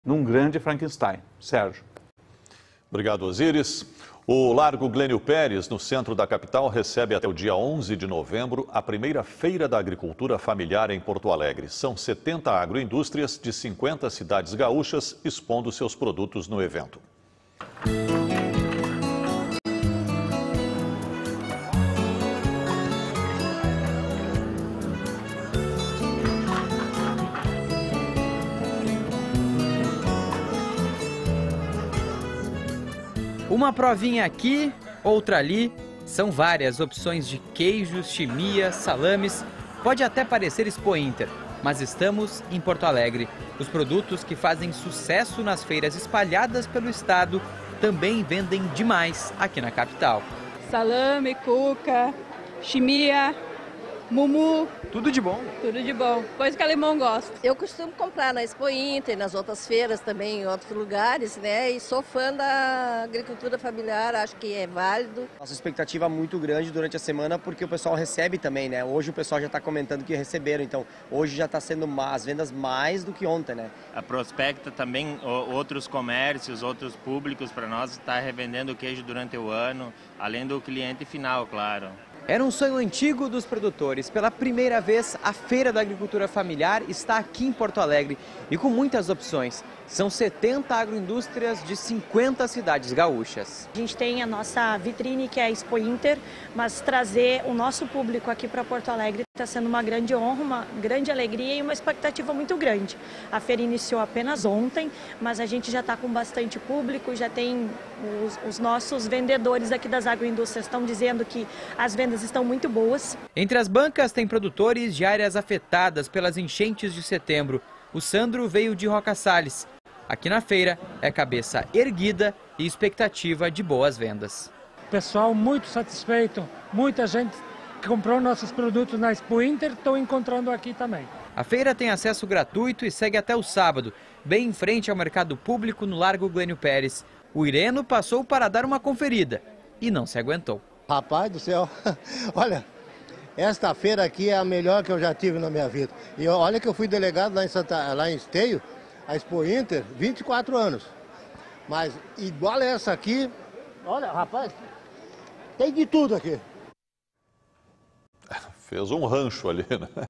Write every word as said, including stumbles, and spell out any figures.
num grande Frankenstein. Sérgio. Obrigado, Osíris. O Largo Glênio Pérez, no centro da capital, recebe até o dia onze de novembro a primeira Feira da Agricultura Familiar em Porto Alegre. São setenta agroindústrias de cinquenta cidades gaúchas expondo seus produtos no evento. Uma provinha aqui, outra ali, são várias opções de queijos, chimia, salames. Pode até parecer Expo Inter, mas estamos em Porto Alegre. Os produtos que fazem sucesso nas feiras espalhadas pelo estado também vendem demais aqui na capital. Salame, cuca, chimia, mumu. Tudo de bom. Tudo de bom, coisa que alemão gosta. Eu costumo comprar na Expo Inter, nas outras feiras também, em outros lugares, né? E sou fã da agricultura familiar, acho que é válido. Nossa expectativa é muito grande durante a semana porque o pessoal recebe também, né? Hoje o pessoal já está comentando que receberam, então hoje já está sendo as vendas mais do que ontem, né? A prospecta também outros comércios, outros públicos para nós estar revendendo o queijo durante o ano, além do cliente final, claro. Era um sonho antigo dos produtores. Pela primeira vez, a Feira da Agricultura Familiar está aqui em Porto Alegre e com muitas opções. São setenta agroindústrias de cinquenta cidades gaúchas. A gente tem a nossa vitrine, que é a Expo Inter, mas trazer o nosso público aqui para Porto Alegre está sendo uma grande honra, uma grande alegria e uma expectativa muito grande. A feira iniciou apenas ontem, mas a gente já está com bastante público, já tem os, os nossos vendedores aqui das agroindústrias estão dizendo que as vendas estão muito boas. Entre as bancas tem produtores de áreas afetadas pelas enchentes de setembro. O Sandro veio de Roca Salles. Aqui na feira é cabeça erguida e expectativa de boas vendas. Pessoal muito satisfeito, muita gente que comprou nossos produtos na Expo Inter estão encontrando aqui também. A feira tem acesso gratuito e segue até o sábado, bem em frente ao mercado público no Largo Glênio Pérez. O Ireno passou para dar uma conferida e não se aguentou. Rapaz do céu, olha, esta feira aqui é a melhor que eu já tive na minha vida. E olha que eu fui delegado lá em, Santa, lá em Esteio, a Expo Inter, vinte e quatro anos. Mas igual essa aqui, olha, rapaz, tem de tudo aqui. Fez um rancho ali, né?